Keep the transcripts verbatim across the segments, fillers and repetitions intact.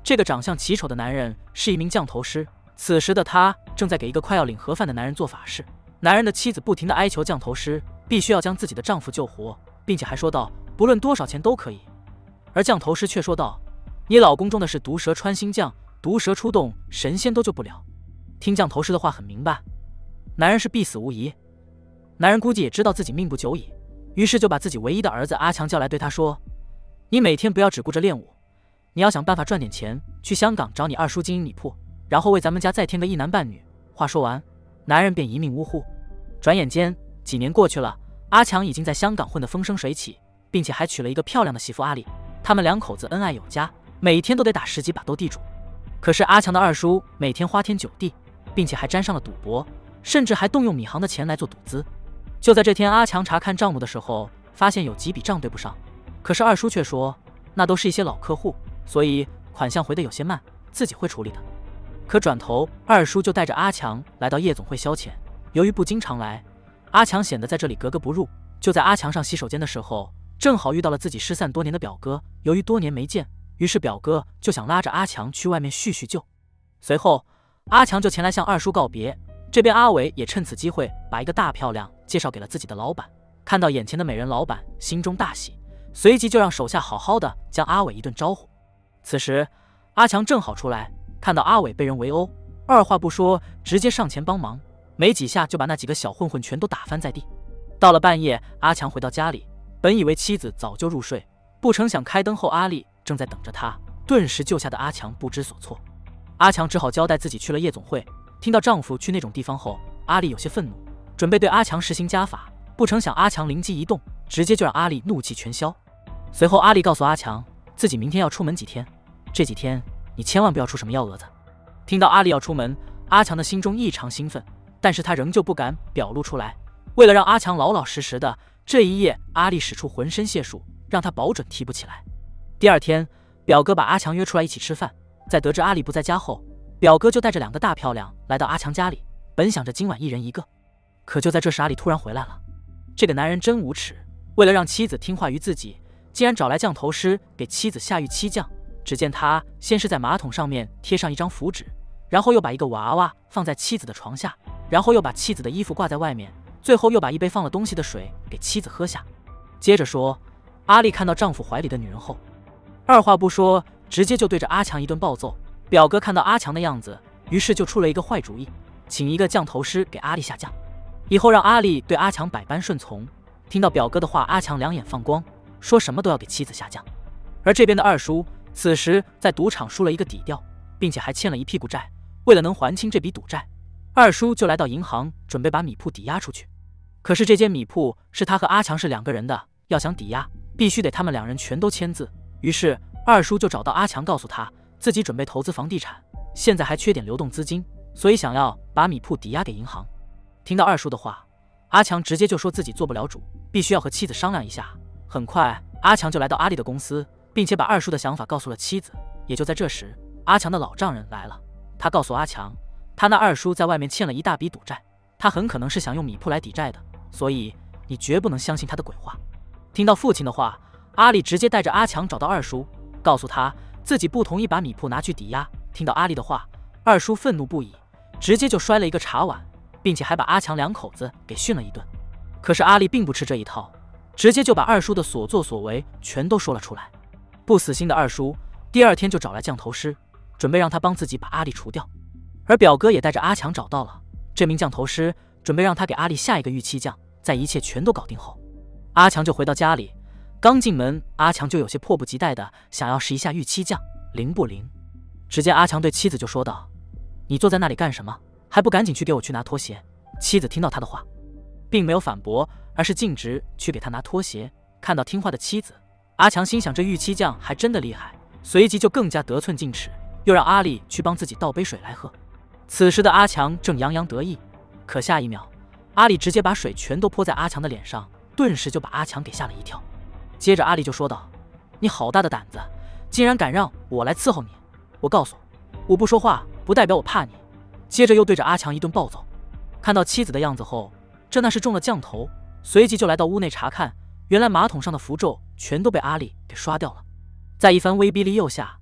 这个长相奇丑的男人是一名降头师，此时的他正在给一个快要领盒饭的男人做法事。男人的妻子不停地哀求降头师必须要将自己的丈夫救活，并且还说道不论多少钱都可以。而降头师却说道：“你老公中的是毒蛇穿心将，毒蛇出洞，神仙都救不了。”听降头师的话很明白，男人是必死无疑。男人估计也知道自己命不久矣，于是就把自己唯一的儿子阿强叫来，对他说：“你每天不要只顾着练武，你要想办法赚点钱，去香港找你二叔经营米铺，然后为咱们家再添个一男半女。”话说完，男人便一命呜呼。转眼间几年过去了，阿强已经在香港混得风生水起，并且还娶了一个漂亮的媳妇阿丽。他们两口子恩爱有加，每天都得打十几把斗地主。可是阿强的二叔每天花天酒地，并且还沾上了赌博，甚至还动用米行的钱来做赌资。就在这天，阿强查看账目的时候，发现有几笔账对不上，可是二叔却说那都是一些老客户，所以款项回得有些慢，自己会处理的。可转头二叔就带着阿强来到夜总会消遣，由于不经常来，阿强显得在这里格格不入。就在阿强上洗手间的时候，正好遇到了自己失散多年的表哥，由于多年没见，于是表哥就想拉着阿强去外面叙叙旧。随后阿强就前来向二叔告别，这边阿伟也趁此机会把一个大漂亮介绍给了自己的老板。看到眼前的美人老板，心中大喜，随即就让手下好好的将阿伟一顿招呼。此时阿强正好出来，看到阿伟被人围殴，二话不说直接上前帮忙，没几下就把那几个小混混全都打翻在地。到了半夜，阿强回到家里，本以为妻子早就入睡，不成想开灯后阿丽正在等着他，顿时救下的阿强不知所措。阿强只好交代自己去了夜总会，听到丈夫去那种地方后，阿丽有些愤怒，准备对阿强实行家法，不成想阿强灵机一动，直接就让阿丽怒气全消。随后阿丽告诉阿强，自己明天要出门几天，这几天你千万不要出什么幺蛾子。听到阿丽要出门，阿强的心中异常兴奋，但是他仍旧不敢表露出来。为了让阿强老老实实的，这一夜阿丽使出浑身解数，让他保准提不起来。第二天，表哥把阿强约出来一起吃饭，在得知阿丽不在家后，表哥就带着两个大漂亮来到阿强家里，本想着今晚一人一个，可就在这时阿丽突然回来了。这个男人真无耻，为了让妻子听话于自己，竟然找来降头师给妻子下狱七降。只见他先是在马桶上面贴上一张符纸，然后又把一个娃娃放在妻子的床下，然后又把妻子的衣服挂在外面，最后又把一杯放了东西的水给妻子喝下。接着说，阿丽看到丈夫怀里的女人后，二话不说直接就对着阿强一顿暴揍。表哥看到阿强的样子，于是就出了一个坏主意，请一个降头师给阿丽下降，以后让阿丽对阿强百般顺从。听到表哥的话，阿强两眼放光，说什么都要给妻子下降。而这边的二叔此时在赌场输了一个底调，并且还欠了一屁股债，为了能还清这笔赌债，二叔就来到银行准备把米铺抵押出去。可是这间米铺是他和阿强是两个人的，要想抵押必须得他们两人全都签字。于是二叔就找到阿强，告诉他自己准备投资房地产，现在还缺点流动资金，所以想要把米铺抵押给银行。听到二叔的话，阿强直接就说自己做不了主，必须要和妻子商量一下。很快阿强就来到阿丽的公司，并且把二叔的想法告诉了妻子。也就在这时，阿强的老丈人来了，他告诉阿强，他那二叔在外面欠了一大笔赌债，他很可能是想用米铺来抵债的，所以你绝不能相信他的鬼话。听到父亲的话，阿丽直接带着阿强找到二叔，告诉他自己不同意把米铺拿去抵押。听到阿丽的话，二叔愤怒不已，直接就摔了一个茶碗，并且还把阿强两口子给训了一顿。可是阿丽并不吃这一套，直接就把二叔的所作所为全都说了出来。不死心的二叔第二天就找来降头师，准备让他帮自己把阿丽除掉。而表哥也带着阿强找到了这名降头师，准备让他给阿丽下一个御七降。在一切全都搞定后，阿强就回到家里，刚进门阿强就有些迫不及待的想要试一下御七降灵不灵。只见阿强对妻子就说道，你坐在那里干什么，还不赶紧去给我去拿拖鞋。妻子听到他的话并没有反驳，而是径直去给他拿拖鞋。看到听话的妻子，阿强心想这御七降还真的厉害，随即就更加得寸进尺，又让阿丽去帮自己倒杯水来喝。此时的阿强正洋洋得意，可下一秒阿丽直接把水全都泼在阿强的脸上，顿时就把阿强给吓了一跳。接着阿丽就说道，你好大的胆子，竟然敢让我来伺候你，我告诉我，我不说话不代表我怕你。接着又对着阿强一顿暴揍。看到妻子的样子后，这那是中了降头，随即就来到屋内查看，原来马桶上的符咒全都被阿丽给刷掉了。在一番威逼利诱下，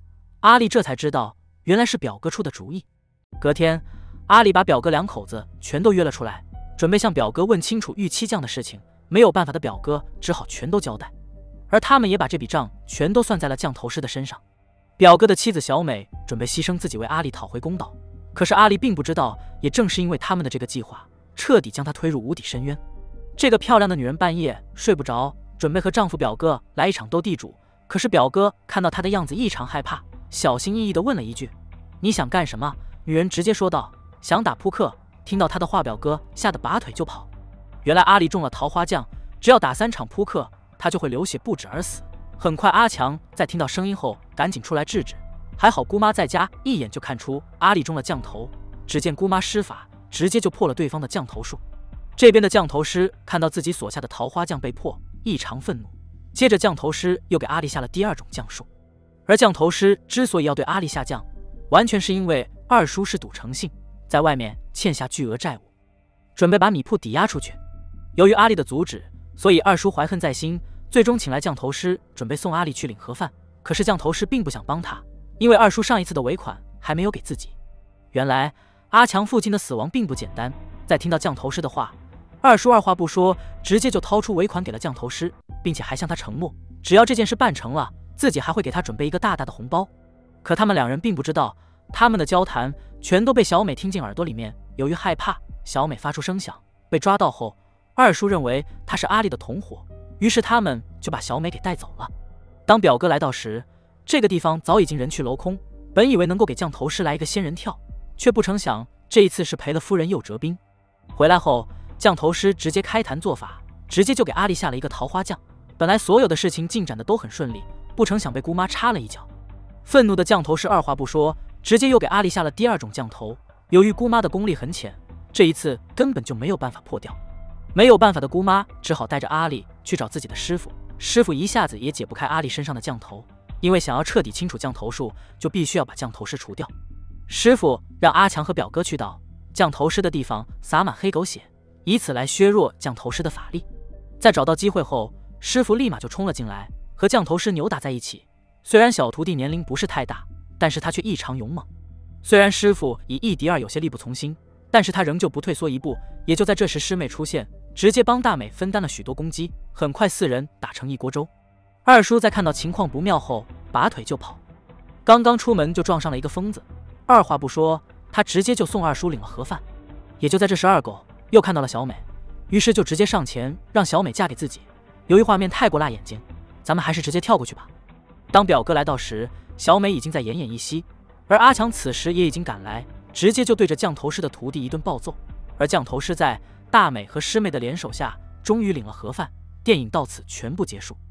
阿丽这才知道，原来是表哥出的主意。隔天，阿丽把表哥两口子全都约了出来，准备向表哥问清楚玉妻酱的事情。没有办法的表哥只好全都交代，而他们也把这笔账全都算在了降头师的身上。表哥的妻子小美准备牺牲自己为阿丽讨回公道，可是阿丽并不知道，也正是因为他们的这个计划，彻底将她推入无底深渊。这个漂亮的女人半夜睡不着，准备和丈夫表哥来一场斗地主。可是表哥看到她的样子异常害怕，小心翼翼地问了一句：“你想干什么？”女人直接说道：“想打扑克。”听到她的话，表哥吓得拔腿就跑。原来阿丽中了桃花酱，只要打三场扑克，她就会流血不止而死。很快，阿强在听到声音后赶紧出来制止，还好姑妈在家，一眼就看出阿丽中了降头。只见姑妈施法，直接就破了对方的降头术。这边的降头师看到自己所下的桃花酱被破，异常愤怒。接着，降头师又给阿丽下了第二种降术。而降头师之所以要对阿丽下降，完全是因为二叔是赌成性，在外面欠下巨额债务，准备把米铺抵押出去。由于阿丽的阻止，所以二叔怀恨在心，最终请来降头师，准备送阿丽去领盒饭。可是降头师并不想帮他，因为二叔上一次的尾款还没有给自己。原来阿强父亲的死亡并不简单，在听到降头师的话，二叔二话不说，直接就掏出尾款给了降头师，并且还向他承诺，只要这件事办成了，自己还会给他准备一个大大的红包。可他们两人并不知道，他们的交谈全都被小美听进耳朵里面。由于害怕小美发出声响，被抓到后，二叔认为她是阿丽的同伙，于是他们就把小美给带走了。当表哥来到时，这个地方早已经人去楼空，本以为能够给降头师来一个仙人跳，却不成想这一次是赔了夫人又折兵。回来后，降头师直接开坛做法，直接就给阿丽下了一个桃花酱。本来所有的事情进展的都很顺利，不成想被姑妈插了一脚。愤怒的降头师二话不说，直接又给阿丽下了第二种降头。由于姑妈的功力很浅，这一次根本就没有办法破掉。没有办法的姑妈只好带着阿丽去找自己的师傅，师傅一下子也解不开阿丽身上的降头，因为想要彻底清除降头术，就必须要把降头师除掉。师傅让阿强和表哥去到降头师的地方撒满黑狗血，以此来削弱降头师的法力。在找到机会后，师傅立马就冲了进来，和降头师扭打在一起。虽然小徒弟年龄不是太大，但是他却异常勇猛。虽然师傅以一敌二有些力不从心，但是他仍旧不退缩一步。也就在这时，师妹出现，直接帮大美分担了许多攻击，很快四人打成一锅粥。二叔在看到情况不妙后，拔腿就跑，刚刚出门就撞上了一个疯子，二话不说，他直接就送二叔领了盒饭。也就在这时，二狗又看到了小美，于是就直接上前让小美嫁给自己。由于画面太过辣眼睛，咱们还是直接跳过去吧。当表哥来到时，小美已经在奄奄一息，而阿强此时也已经赶来，直接就对着降头师的徒弟一顿暴揍。而降头师在大美和师妹的联手下，终于领了盒饭。电影到此全部结束。